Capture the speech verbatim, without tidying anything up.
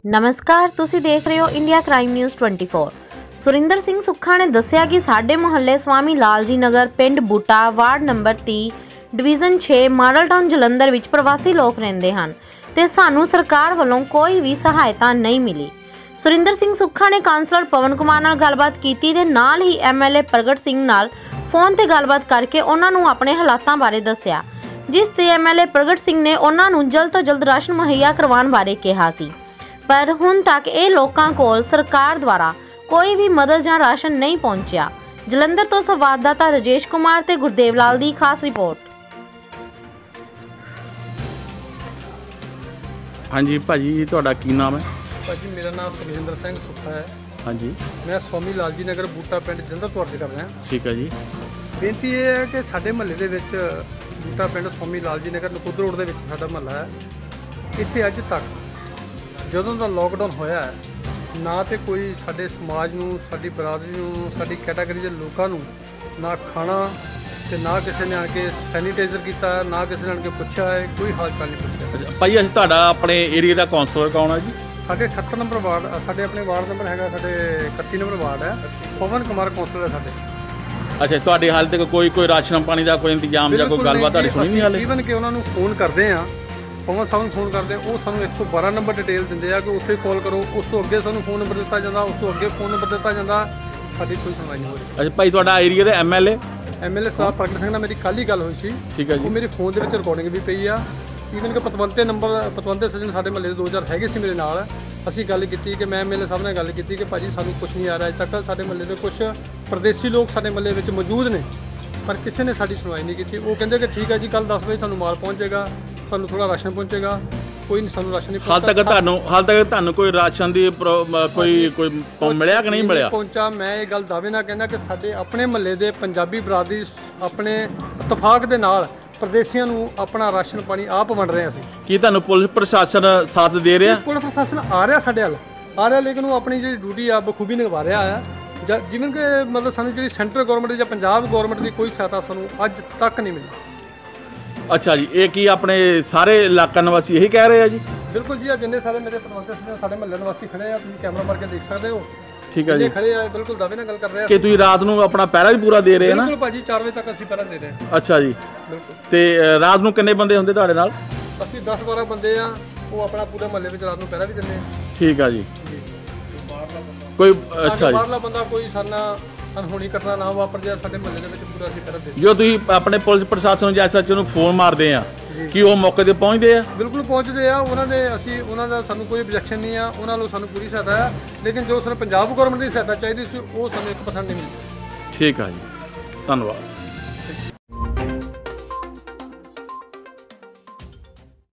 नमस्कार, तुसी देख रहे हो India crime news twenty four. Surinder Singh Sukkha ने दस्सिया कि साडे मुहल्ले स्वामी लाल जी नगर पिंड बूटा वार्ड नंबर तीह डिवीजन छे मॉडल टाउन जलंधर विच प्रवासी लोग रहिंदे हन ते सानू सरकार वालों कोई भी सहायता नहीं मिली। सुरिंदर सिंह सुक्खा ने काउंसलर पवन कुमार नाल गलबात कीती ते नाल ही एम एल ए प्रगट सिंह नाल फोन ते गलबात करके उन्हां नू अपने हालातां बारे दस्सिया, जिस ते एम एल ए प्रगट सिंह ने उन्हां नू जल्द तो जल्द राशन मुहैया करवाउण बारे कहा सी, पर हुण तक ये लोकां कोल सरकार द्वारा कोई भी मदद या राशन नहीं पहुंचा। जलंधर तो संवाददाता राजेश कुमार ते गुरदेव लाल दी खास रिपोर्ट। हाँ जी भाजी, तुहाडा की नाम है? भाजी मेरा नाम सुरिंदर सिंह सुक्खा है। हाँ जी, मैं स्वामी लाल जी नगर बूटा पिंड जलंधर तो अर्ज कर रहा। ठीक है जी। बेनती ये है कि साडे महल्ले दे विच बूटा पिंड स्वामी लाल जी नगर नकुद रोड दे विच साडा महल्ला है। इत्थे अज तक जदों दा लॉकडाउन होया है ना तो कोई साडे समाज नूं, साडी बरादरी नूं, साडी कैटागरी दे लोकां नूं ना खाना ते ना किसी ने आके सैनीटाइजर किया, ना किसी ने आके पूछा है, कोई हाल चाल नहीं पूछा। भाई असीं तुहाडा अपने एरिया का काउंसलर कौन है जी? साढ़े अठहत्तर नंबर वार्ड, साढ़े अपने वार्ड नंबर है साढ़े इकत्ती नंबर वार्ड है, पवन कुमार काउंसलर है साढ़े। अच्छा, तुहाडे हाल तक कोई कोई राशन पानी का कोई इंतजाम या कोई गलबात तुहाडी सुनी नहीं हाले? ईवन कि उन्होंने फोन करते हैं, पवन साहब फोन करते वो सानू एक सौ बारह नंबर डिटेल देंगे आ कि उत्थे कॉल करो, उस तो अगे सानू फोन नंबर दिता जाता, उस तो अगे फोन नंबर दिता जाता, साडी कोई सुनवाई नहीं हो रही। अच्छा भाई, तुहाडा एरिया दे M L A M L A साहब प्रगट सिंह नाल मेरी कल ही गल हुई सी। ठीक है जी। वो मेरे फोन दे विच रिकॉर्डिंग भी पई आ। ईवन कि पतवंते नंबर पतवंते सजन साडे महल्ले दे दो हज़ार हैगे सी मेरे नाल। ਅਸੀਂ ਗੱਲ ਕੀਤੀ कि मैं एम एल ए साहब ਨਾਲ ਗੱਲ ਕੀਤੀ कि ਭਾਜੀ ਸਾਨੂੰ ਕੁਝ ਨਹੀਂ ਆ ਰਿਹਾ। अज तक ਸਾਡੇ ਮਹੱਲੇ ਦੇ ਕੁਝ परदेसी लोग ਸਾਡੇ ਮਹੱਲੇ ਵਿੱਚ ਮੌਜੂਦ ਨੇ, पर किसी ने साडी सुनवाई नहीं की। वो कहते कि ठीक है जी, कल दस बजे ਤੁਹਾਨੂੰ माल पहुँचेगा, ਤੁਹਾਨੂੰ थोड़ा राशन पहुँचेगा। कोई नहीं, ਸਾਨੂੰ राशन नहीं हाल तक ਤੁਹਾਨੂੰ हाल तक ਤੁਹਾਨੂੰ ਕੋਈ ਰਾਸ਼ਨ ਦੀ ਕੋਈ ਕੋਈ ਮਿਲਿਆ ਕਿ ਨਹੀਂ ਮਿਲਿਆ? ਪਹੁੰਚਾ। ਮੈਂ ਇਹ ਗੱਲ ਦਾਅਵੇ ਨਾਲ ਕਹਿੰਦਾ ਕਿ ਸਾਡੇ ਆਪਣੇ ਮਹੱਲੇ ਦੇ ਪੰਜਾਬੀ ਬਰਾਦਰੀ ਆਪਣੇ ਇਤਫਾਕ ਦੇ ਨਾਲ ਪ੍ਰਦੇਸੀਆਂ ਨੂੰ ਆਪਣਾ ਰਾਸ਼ਨ ਪਾਣੀ ਆਪ ਵੰਡ ਰਹੇ ਅਸੀਂ। ਕੀ ਤੁਹਾਨੂੰ ਪੁਲਿਸ ਪ੍ਰਸ਼ਾਸਨ ਸਾਥ ਦੇ ਰਿਹਾ? ਪੁਲਿਸ ਪ੍ਰਸ਼ਾਸਨ ਆ ਰਿਹਾ ਸਾਡੇ ਵੱਲ, ਆ ਰਿਹਾ, ਲੇਕਿਨ ਉਹ ਆਪਣੀ ਜਿਹੜੀ ਡਿਊਟੀ ਆ ਬਖੂਬੀ ਨਿਭਾ ਰਿਹਾ ਆ। ਜਾਂ ਜਿਵੇਂ ਕਿ ਮਤਲਬ ਸਾਨੂੰ ਜਿਹੜੀ ਸੈਂਟਰ ਗੌਰਮੈਂਟ ਜਾਂ ਪੰਜਾਬ ਗੌਰਮੈਂਟ ਦੀ ਕੋਈ ਸਹਾਇਤਾ ਸਾਨੂੰ ਅੱਜ ਤੱਕ ਨਹੀਂ ਮਿਲੀ। ਅੱਛਾ ਜੀ, ਇਹ ਕੀ ਆਪਣੇ ਸਾਰੇ ਇਲਾਕਾ ਨਿਵਾਸੀ ਇਹੀ ਕਹਿ ਰਹੇ ਆ ਜੀ? ਬਿਲਕੁਲ ਜੀ, ਆ ਜਿੰਨੇ ਸਾਰੇ ਮੇਰੇ ਪਰਵੰਤੇ ਸਾਡੇ ਮਹੱਲੇ ਨਿਵਾਸੀ ਖੜੇ ਆ, ਤੁਸੀਂ ਕੈਮਰਾ ਮਾਰ ਕੇ ਦੇਖ ਸਕਦੇ ਹੋ। ਠੀਕ ਹੈ ਜੀ, ਖੜੇ ਆ, ਬਿਲਕੁਲ ਦਾਅਵੇ ਨਾਲ ਗੱਲ ਕਰ ਰਹੇ ਆ ਕਿ ਤੁਸੀਂ ਰਾਤ ਨੂੰ ਆਪਣਾ ਪਹਿਰਾ ਵੀ ਪੂਰਾ ਦੇ ਰਹੇ ਆ ਨਾ? ਬਿਲਕੁਲ ਭਾਜੀ, ਚਾਰ ਵਜੇ ਤੱਕ ਅਸੀਂ ਪਹਿਰਾ ਦੇ ਰਹੇ ਹਾਂ। ਅੱਛਾ ਜੀ, ਬਿਲਕੁਲ। ਤੇ ਰਾਤ ਨੂੰ ਕਿੰਨੇ ਬੰਦੇ ਹੁੰਦੇ ਤੁਹਾਡੇ ਨਾਲ? ਅਸੀਂ ਦਸ ਬਾਰਾਂ ਬੰਦੇ ਆ, ਉਹ ਆਪਣਾ ਪੂਰੇ ਮਹੱਲੇ ਵਿੱਚ ਰਾਤ ਨੂੰ ਪਹਿਰਾ ਵੀ ਦਿੰਦੇ ਆ। ਠੀਕ ਆ ਜੀ। ਕੋਈ ਅੱਛਾ ਜੀ, ਬਾਹਰਲਾ ਬੰਦਾ ਕੋਈ ਸਾਨਾ ਅਨਹੋਣੀ ਘਟਨਾ ਨਾ ਵਾਪਰ ਜਾਏ ਸਾਡੇ ਮਹੱਲੇ ਦੇ ਵਿੱਚ, ਪੂਰਾ ਅਸੀਂ ਪਹਿਰਾ ਦੇ। ਜੋ ਤੁਸੀਂ ਆਪਣੇ ਪੁਲਿਸ ਪ੍ਰਸ਼ਾਸਨ ਜਾਂ ਐਸ ਐਚ ਓ ਨੂੰ ਫੋਨ ਮਾਰਦੇ ਆ ਕਿ ਉਹ ਮੌਕੇ ਤੇ ਪਹੁੰਚਦੇ ਆ? ਬਿਲਕੁਲ ਪਹੁੰਚਦੇ ਆ। ਉਹਨਾਂ ਦੇ ਅਸੀਂ ਉਹਨਾਂ ਦਾ ਸਾਨੂੰ ਕੋਈ objection ਨਹੀਂ ਆ, ਉਹਨਾਂ ਨੂੰ ਸਾਨੂੰ ਪੂਰੀ ਸਹਾਇਤਾ ਹੈ, ਲੇਕਿਨ ਜੋ ਸਾਨੂੰ ਪੰਜਾਬ ਗੌਰਮੈਂਟ ਦੀ ਸਹਾਇਤਾ ਚਾਹੀਦੀ ਸੀ ਉਹ ਸਾਨੂੰ ਇੱਕ ਪਰਸੈਂਟ ਨਹੀਂ ਮਿਲੀ। ਠੀਕ ਆ ਜੀ, ਧੰਨਵਾਦ।